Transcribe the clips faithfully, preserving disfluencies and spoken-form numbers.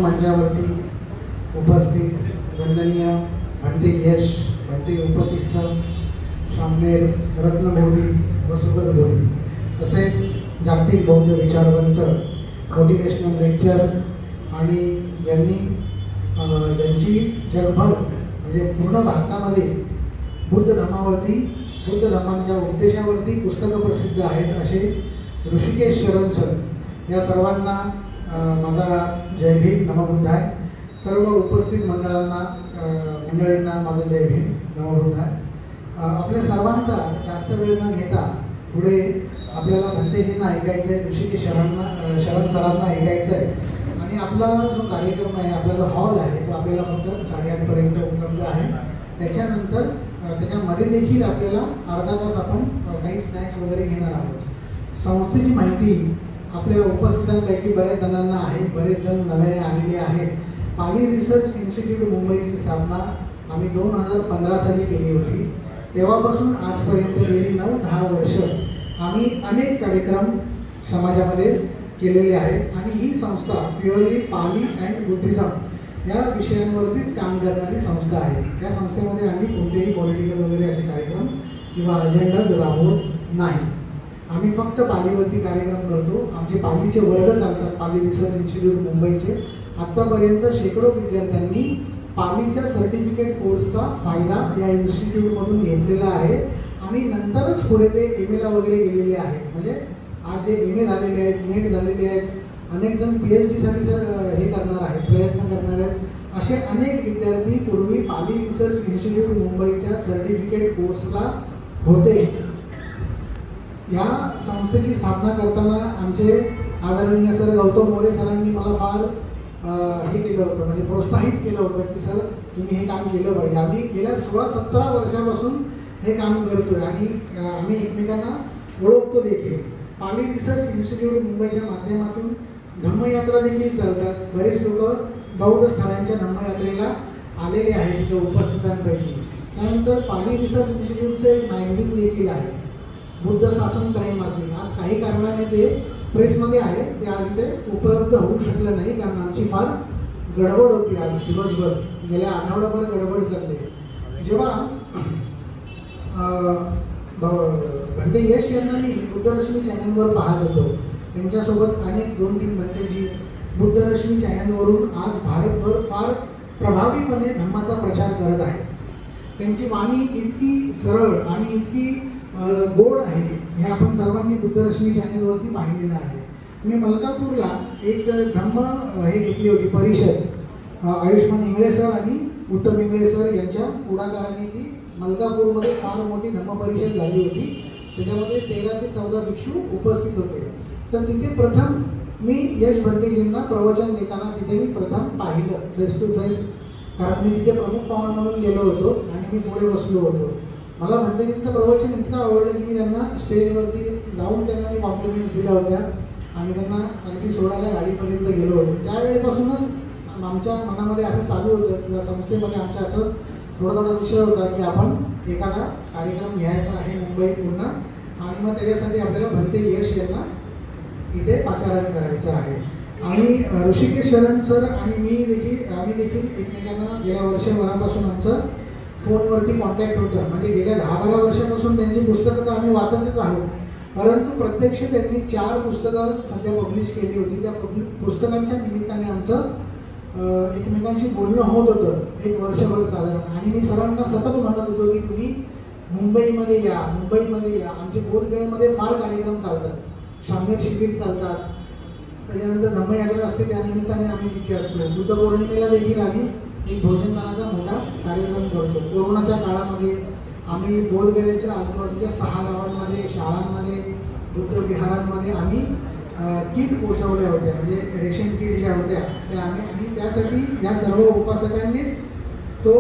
मंचावरती उपस्थित वंदनीय भंते यश, भंते उपतिस्स, शामनेर रत्नबोधी व सुगत बोधी, तसेच जागतिक बौद्ध विचारवंत, मोटिवेशनल लेक्चर आणि ज्यांनी ज्यांची जगभर म्हणजे पूर्ण भारतामध्ये बुद्ध धर्मावरती, बुद्ध धर्मांच्या उपदेशावरती पुस्तकं प्रसिद्ध आहेत असे ऋषिकेश शरण सर, या सर्वांना माझा जय भीम, नमोबुद्धाय. सर्व उपस्थित मंडळांना मंडळींना माझा जय भीम, नमोबुद्धाय. आपल्या सर्वांचा जास्त वेळ न घेता पुढे आपल्याला भंतेजींना ऐकायचं आहे, ऋषिकेश शरणना शरण सरांना ऐकायचं आहे. आणि आपला जो कार्यक्रम आहे, आपला जो हॉल आहे तो आपल्याला फक्त साडेआठपर्यंत उपलब्ध आहे. त्याच्यानंतर त्याच्यामध्ये देखील आपल्याला अर्धा तास आपण काही स्नॅक्स वगैरे घेणार आहोत. संस्थेची माहिती आपल्या उपस्थितांपैकी बऱ्याच जणांना आहे, बरेच जण नव्याने आलेले आहेत. पाली रिसर्च इन्स्टिट्यूट मुंबईची स्थापना आम्ही दोन हजार पंधरा साली केली होती. तेव्हापासून आजपर्यंत गेली नऊ दहा वर्ष आम्ही अनेक कार्यक्रम समाजामध्ये केलेले आहेत. आणि ही संस्था प्युअरली पाली अँड बुद्धिझम या विषयांवरतीच काम करणारी संस्था आहे. या संस्थेमध्ये आम्ही कोणतेही पॉलिटिकल वगैरे असे कार्यक्रम किंवा अजेंडाज राबवत नाही. आम्ही फक्त पालीवरती कार्यक्रम करतो. आमचे पालीचे वर्ग चालतात, पाली रिसर्च इन्स्टिट्यूट मुंबईचे. आत्तापर्यंत शेकडो विद्यार्थ्यांनी पालीच्या सर्टिफिकेट कोर्सचा फायदा या इन्स्टिट्यूटमधून घेतलेला आहे आणि नंतरच पुढे ते एम एला वगैरे गेलेले आहेत. म्हणजे आज जे एम ए झालेले आहेत, नेट झालेले आहेत, अनेक जण पी एच डीसाठी हे करणार आहेत, प्रयत्न करणार आहेत. असे अनेक विद्यार्थी पूर्वी पाली रिसर्च इन्स्टिट्यूट मुंबईच्या सर्टिफिकेट कोर्सला होते. या संस्थेची स्थापना करताना आमचे आदरणीय सर गौतम मोरे सरांनी मला फार हे केलं होतं, म्हणजे प्रोत्साहित केलं होतं की सर तुम्ही हे काम केलं पाहिजे. आम्ही गेल्या सोळा सतरा वर्षापासून हे काम करतोय आणि आम्ही एकमेकांना ओळखतो देखील. पाली रिसर्च इन्स्टिट्यूट मुंबईच्या माध्यमातून धम्मयात्रा देखील चालतात. बरेच लोक बौद्ध स्थळांच्या धम्मयात्रेला आलेले आहेत इथं उपस्थितांपैकी. त्यानंतर पाली रिसर्च इन्स्टिट्यूटचं एक मॅगझिन देखील आहे, बुद्ध शासन त्रैमासिक. आज काही कारणाने ते प्रेसमध्ये आहे, ते आज इथे उपलब्ध होऊ शकलं नाही कारण आमची फार गडबड होती. आज दिवसभर गेल्या आठवड्याभर गडबड चालली. जेव्हा भंते यश यांना मी बुद्धरश्मी चॅनलवर पाहत होतो, त्यांच्यासोबत अनेक दोन तीन भंतेजी बुद्धरश्मी चॅनलवरून आज भारतभर फार प्रभावीपणे धम्माचा प्रचार करत आहेत. त्यांची वाणी इतकी सरळ आणि इतकी गोड आहे हे आपण सर्वांनी बुद्धरश्मी चॅनलवरती पाहिलेलं आहे. मी मलकापूरला एक धम्म हे घेतली होती परिषद, आयुष्मान इंगळे सर आणि उत्तम इंगळे सर यांच्या पुढाकाराने ती मलकापूरमध्ये फार मोठी धम्म परिषद झाली होती. त्याच्यामध्ये तेरा ते चौदा भिक्षू उपस्थित होते. तर तिथे प्रथम मी यश भंतेजींना प्रवचन देताना तिथे मी प्रथम पाहिलं फेस टू फेस, कारण मी तिथे प्रमुख पाहुणा म्हणून गेलो होतो आणि मी पुढे बसलो होतो. मला भंतेजींचं प्रवचन इतकं आवडलं की मी त्यांना स्टेजवरती जाऊन त्यांना मी कॉम्प्लिमेंट्स दिल्या होत्या आणि त्यांना अगदी सोडायला गाडीपर्यंत गेलो होतो. त्यावेळेपासूनच आमच्या मनामध्ये असं चालू होतं किंवा संस्थेमध्ये आमच्या असं थोडा थोडा विषय होता की आपण एखादा कार्यक्रम घ्यायचा आहे मुंबईत पूर्ण आणि मग त्याच्यासाठी आपल्याला भंते यश यांना इथे पाचारण करायचं आहे. आणि ऋषिकेश शरण सर आणि मी देखील आम्ही देखील एकमेकांना गेल्या वर्षभरापासून आमचं फोनवरती कॉन्टॅक्ट होतं. म्हणजे गेल्या दहा बारा वर्षापासून त्यांची पुस्तकं तर आम्ही वाचतच आहोत, परंतु प्रत्यक्ष त्यांनी चार पुस्तकं सध्या पब्लिश केली होती. त्या पुस्तकांच्या निमित्ताने आमचं एकमेकांशी बोलणं होत होतं एक वर्षभर साधारण. आणि मी सरांना सतत म्हणत होतो की तुम्ही मुंबईमध्ये या, मुंबईमध्ये या. आमचे बोधगयेमध्ये फार कार्यक्रम चालतात, शामनेर शिबिर चालतात, त्याच्यानंतर धम्मयात्रा असते त्यानिमित्ताने आम्ही तिथे असतो. बुद्ध पौर्णिमेला देखील आम्ही एक भोजनदानाचा मोठा कार्यक्रम करतो. कोरोनाच्या काळामध्ये आम्ही बोधगयेच्या आजूबाजूच्या सहा गावांमध्ये, शाळांमध्ये, बुद्ध विहारांमध्ये आम्ही किट पोचवल्या होत्या, म्हणजे रेशन किट ज्या होत्या त्या आम्ही आणि त्यासाठी या सर्व उपासकांनीच तो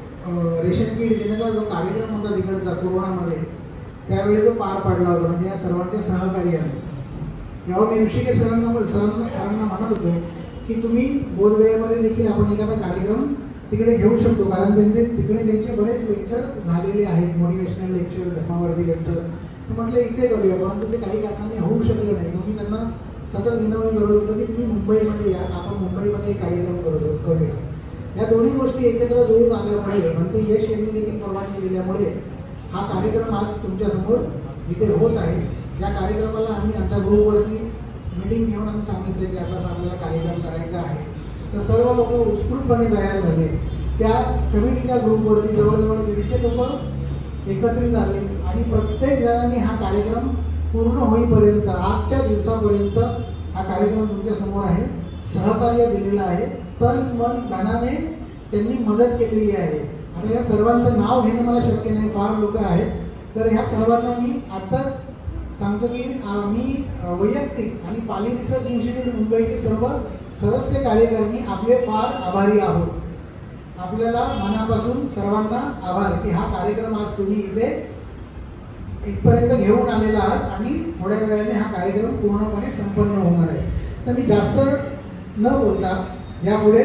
रेशन किट देण्याचा जो कार्यक्रम होता तिकडचा कोरोनामध्ये त्यावेळी तो पार पाडला होता, म्हणजे या सर्वांच्या सहकार्याने. तेव्हा मी ऋषिकेश सरांना सरांना सरांना म्हणत होतो की तुम्ही बोधगयामध्ये देखील आपण एखादा कार्यक्रम तिकडे घेऊ शकतो, कारण त्यांचे तिकडे त्यांचे बरेच लेक्चर झालेले आहेत, मोटिवेशनल लेक्चर, धर्मावरती लेक्चर. तर म्हटलं इथे करूया, परंतु ते काही कारणाने होऊ शकलं नाही. मग मी त्यांना सतत विनवणी करत होतो की तुम्ही मुंबईमध्ये या, आपण मुंबईमध्ये एक कार्यक्रम करत करूया. या दोन्ही गोष्टी एकत्र जोडून आल्यामुळे म्हणते यश यांनी देखील परवानगी दिल्यामुळे हा कार्यक्रम आज तुमच्यासमोर इथे होत आहे. या कार्यक्रमाला आम्ही आमच्या ग्रुपवरती मीटिंग घेऊन आम्ही सांगितलं की असा आपल्याला कार्यक्रम करायचा आहे. तर सर्व लोक उत्स्फूर्तपणे तयार झाले. त्या कमिटीच्या ग्रुपवरती जवळजवळ दीडशे लोक एकत्रित झाले आणि प्रत्येक जणांनी हा कार्यक्रम पूर्ण होईपर्यंत आजच्या दिवसापर्यंत हा कार्यक्रम तुमच्या समोर आहे, सहकार्य दिलेलं आहे. तन मन धनाने त्यांनी मदत केलेली आहे. आता या सर्वांचं नाव घेणं मला शक्य नाही, फार लोक आहेत. तर ह्या सर्वांना मी आताच सांगतो की आम्ही वैयक्तिक आणि पाली रिसर्च इन्स्टिट्यूट मुंबईचे सर्व सदस्य कार्यकारिणी आपले फार आभारी आहोत. आपल्याला मनापासून सर्वांना आभार की हा कार्यक्रम आज तुम्ही इथे इथपर्यंत घेऊन आलेला आहात आणि थोड्या वेळाने हा कार्यक्रम पूर्णपणे संपन्न होणार आहे. तर मी जास्त न बोलता यापुढे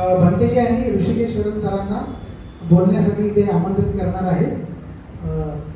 भंतेजी आणि ऋषिकेश्वरन सरांना बोलण्यासाठी इथे आमंत्रित करणार आहे.